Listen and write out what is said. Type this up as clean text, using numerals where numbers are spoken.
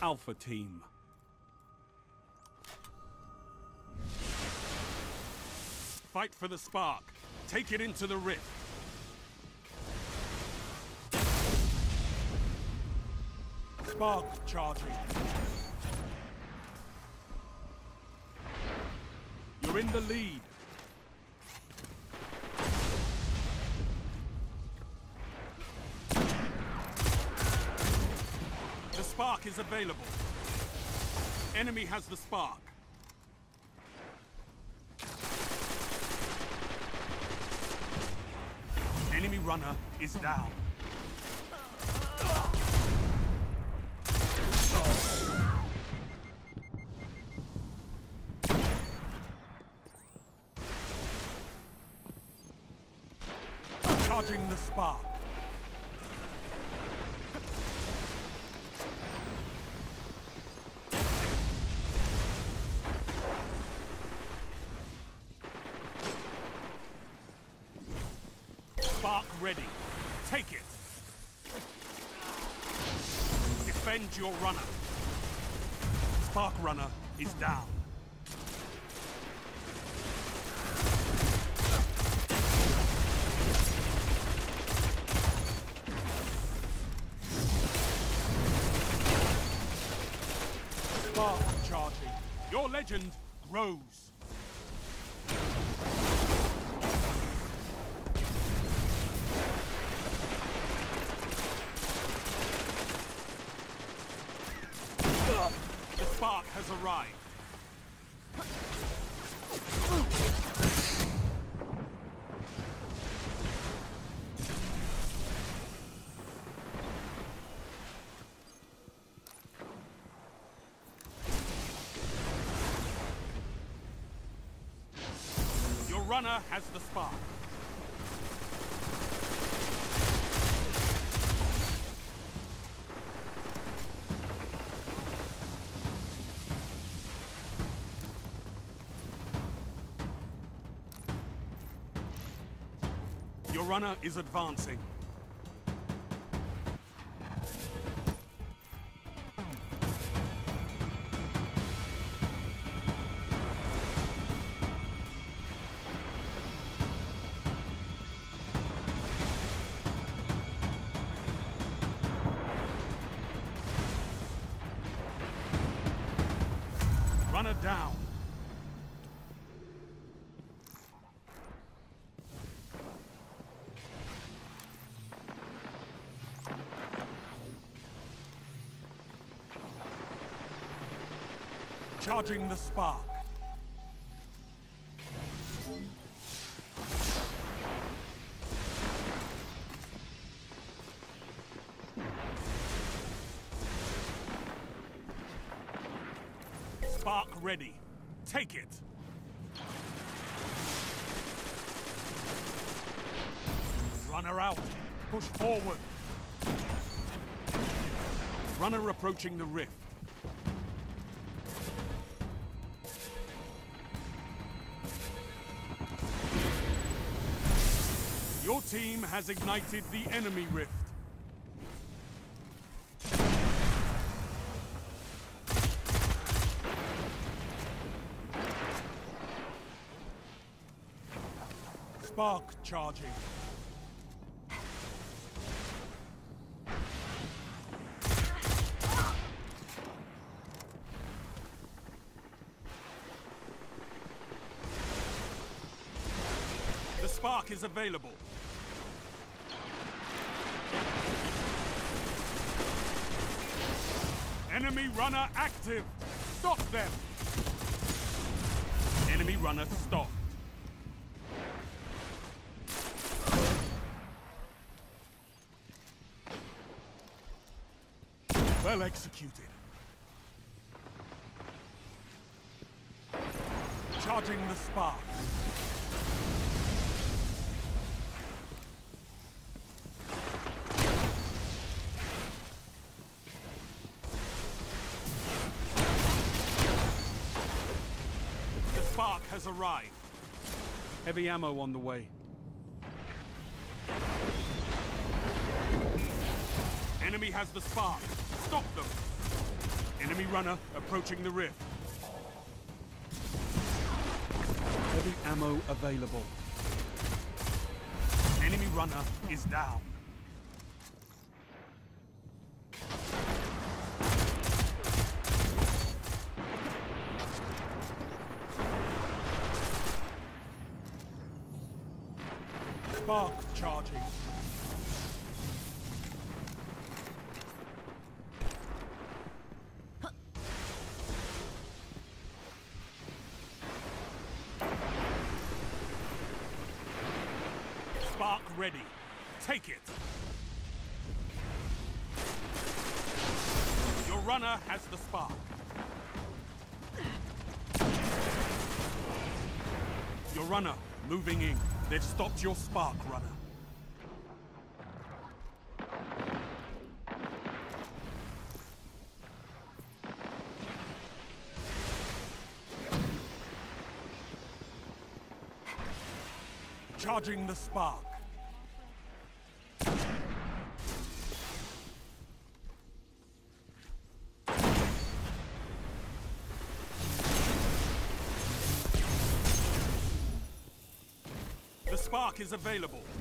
Alpha Team. Fight for the spark. Take it into the rift. Spark charging. You're in the lead. The spark is available. Enemy has the spark. Enemy runner is down. Charging the spark. Spark ready. Take it. Defend your runner. Spark runner is down. Spark charging. Your legend grows. The spark has arrived. Your runner has the spark. Your runner is advancing. Runner down. Charging the spark. Spark ready. Take it. Runner out. Push forward. Runner approaching the rift. Your team has ignited the enemy rift. Spark charging. The spark is available. Enemy runner active. Stop them. Enemy runner stopped. Well executed. Charging the spark. The spark has arrived. Heavy ammo on the way. Enemy has the spark. Stop them. Enemy runner approaching the rift. Heavy ammo available. Enemy runner is down. Spark charging. Spark ready. Take it. Your runner has the spark. Your runner moving in. They've stopped your spark, runner. Charging the spark. The spark is available.